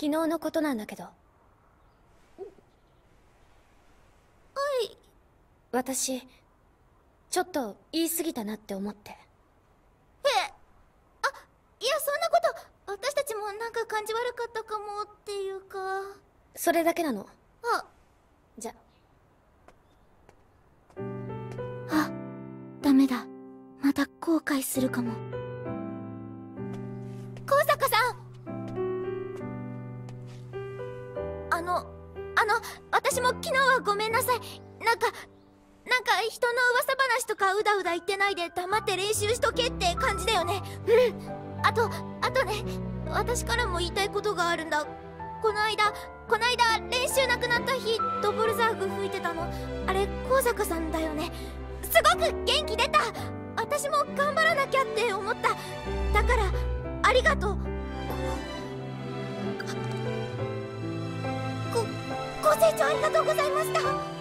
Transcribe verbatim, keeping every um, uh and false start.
昨日のことなんだけど。はい。私ちょっと言い過ぎたなって思って。え、 あ、いやそんなこと、私たちもなんか感じ悪かったかもっていうか。 それだけなの。 あ、 じゃ。 あ、ダメだ。また後悔するかも。高坂さん、あのあの私も昨日はごめんなさい。なんかなんか人の噂話とかうだうだ言ってないで黙って練習しとけって感じだよね。うん。あとあとね、私からも言いたいことがあるんだ。この間この間練習なくなった日、ドボルザーグ吹いてたのあれ高坂さんだよね。すごく元気出た。私も頑張らなきゃって思った。だからありがとう。ごご清聴ありがとうございました。